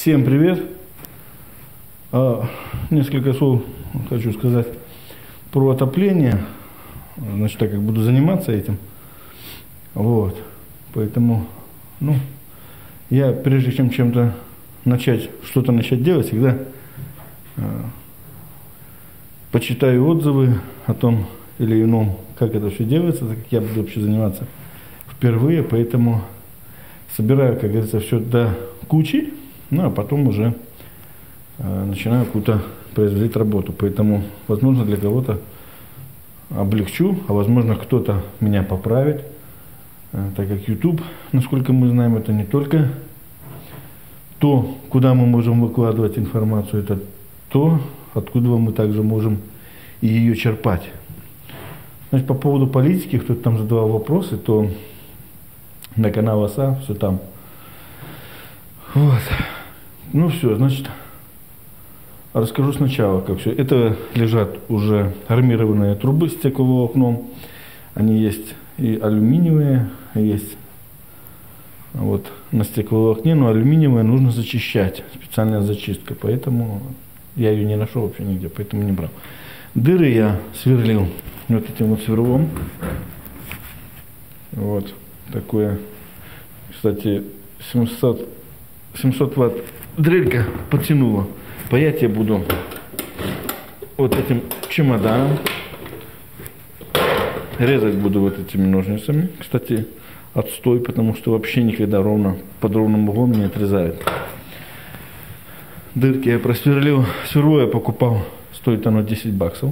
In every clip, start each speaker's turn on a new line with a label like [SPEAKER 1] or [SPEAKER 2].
[SPEAKER 1] Всем привет! Несколько слов хочу сказать про отопление. Значит, так как буду заниматься этим. Вот. Поэтому, я прежде чем чем-то что-то начать делать, всегда почитаю отзывы о том или ином, как это все делается, так как я буду вообще заниматься впервые, поэтому собираю, как говорится, все до кучи, а потом уже начинаю какую-то производить работу. Поэтому, возможно, для кого-то облегчу, а возможно, кто-то меня поправит, так как YouTube, насколько мы знаем, это не только то, куда мы можем выкладывать информацию, это то, откуда мы также можем и ее черпать. Значит, по поводу политики, кто-то там задавал вопросы, то на канал ОСА, все там. Вот. Все, значит, расскажу сначала, как все. Это лежат уже армированные трубы с стекловолокном. Они есть и алюминиевые, есть вот на стекловолокне, но алюминиевые нужно зачищать, специальная зачистка, поэтому я ее не нашел вообще нигде, поэтому не брал. Дыры я сверлил вот этим вот сверлом. Вот такое, кстати, 700 ватт дрелька потянула. Паять я буду вот этим чемоданом. Резать буду вот этими ножницами. Кстати, отстой, потому что вообще никогда под ровным углом не отрезает. Дырки я просверлил. Сверло я покупал, стоит оно 10 баксов.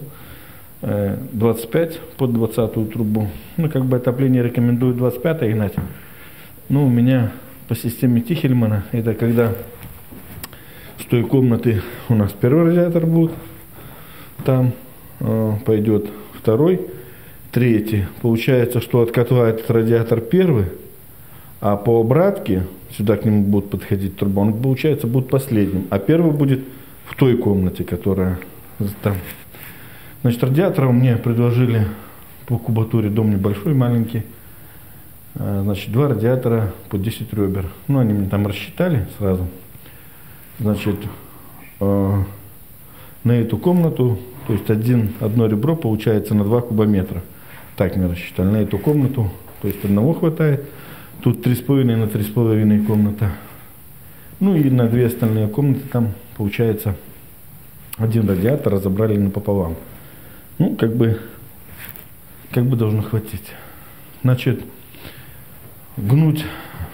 [SPEAKER 1] 25 под 20-ю трубу. Отопление рекомендуют 25 гнать. У меня по системе Тихельмана, это когда с той комнаты у нас первый радиатор будет, там пойдет второй, третий. Получается, что от котла этот радиатор первый, а по обратке, сюда к нему будет подходить труба, он, получается, будет последним. А первый будет в той комнате, которая там. Значит, радиатором мне предложили по кубатуре, дом небольшой, маленький. Значит, 2 радиатора по 10 ребер. Они мне там рассчитали сразу. Значит, на эту комнату, то есть одно ребро получается на 2 кубометра. Так мне рассчитали. На эту комнату, то есть одного хватает. Тут 3,5 на 3,5 комната. И на 2 остальные комнаты там получается один радиатор разобрали напополам. Как бы должно хватить. Значит, гнуть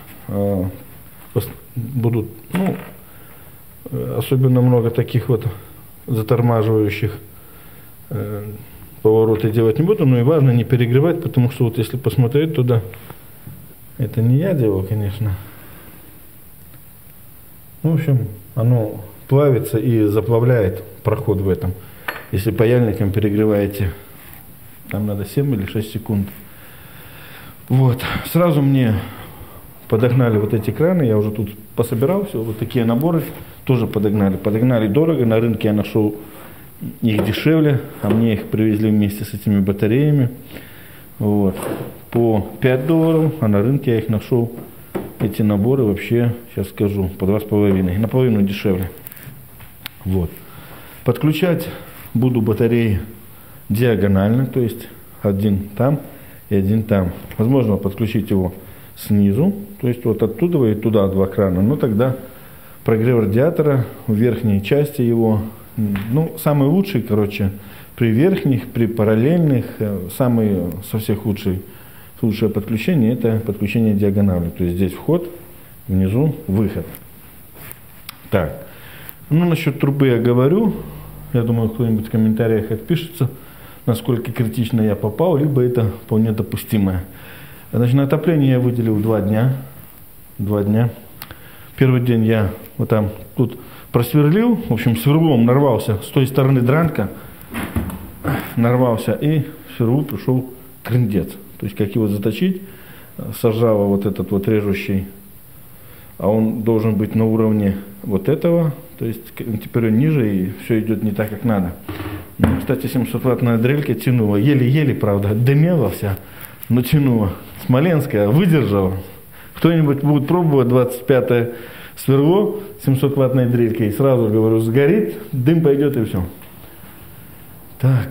[SPEAKER 1] будут, особенно много таких вот затормаживающих повороты делать не буду, но и важно не перегревать, потому что вот если посмотреть туда, это не я делал, конечно. В общем, оно плавится и заплавляет проход в этом. Если паяльником перегреваете, там надо 7 или 6 секунд. Вот. Сразу мне подогнали вот эти краны, я уже тут пособирал все, вот такие наборы тоже подогнали. Подогнали дорого, на рынке я нашел их дешевле, а мне их привезли вместе с этими батареями. Вот. По $5, а на рынке я их нашел, эти наборы вообще, сейчас скажу, по 2,5, наполовину дешевле. Вот. Подключать буду батареи диагонально, то есть один там и один там. Возможно подключить его снизу, то есть вот оттуда и туда 2 крана, но тогда прогрев радиатора в верхней части его, самый лучший, при верхних, при параллельных, самый со всех лучшее подключение, это подключение диагонали, то есть здесь вход, внизу выход. Так, насчет трубы я говорю. Я думаю, кто-нибудь в комментариях отпишется, насколько критично я попал, либо это вполне допустимое. Значит, на отопление я выделил 2 дня. 2 дня. Первый день я вот там тут просверлил, в общем, сверлом нарвался, с той стороны дранка нарвался, и в сверлу пришел крындец. То есть, как его заточить, сажала вот этот вот режущий, а он должен быть на уровне вот этого. То есть теперь он ниже, и все идет не так, как надо. Кстати, 700-ваттная дрелька тянула. Еле-еле, правда, дымела вся, но тянула. Смоленская выдержала. Кто-нибудь будет пробовать 25-е сверло 700-ваттной дрелькой, и сразу, говорю, сгорит, дым пойдет и все. Так,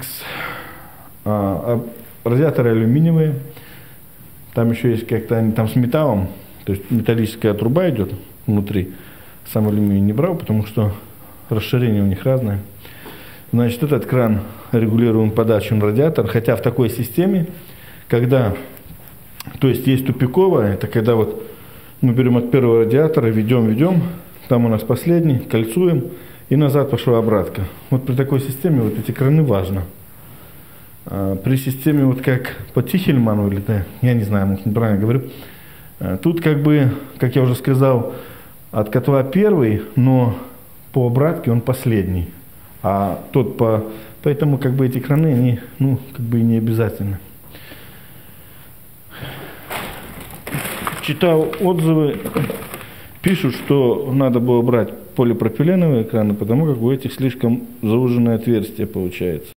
[SPEAKER 1] радиаторы алюминиевые, там еще есть как-то, они там с металлом, то есть металлическая труба идет внутри, сам алюминий не брал, потому что расширение у них разное. Значит, этот кран регулируем подачу на радиатор, хотя в такой системе, когда, то есть есть тупиковая, это когда вот мы берем от первого радиатора, ведем, там у нас последний, кольцуем, и назад пошла обратка. Вот при такой системе вот эти краны важно. При системе вот как по Тихельману, или я не знаю, может, неправильно говорю, тут как бы, как я уже сказал, от котла первый, но по обратке он последний. А тот поэтому как бы эти краны, они, ну, как бы и не обязательны. Читал отзывы, пишут, что надо было брать полипропиленовые краны, потому как у этих слишком зауженное отверстие получается.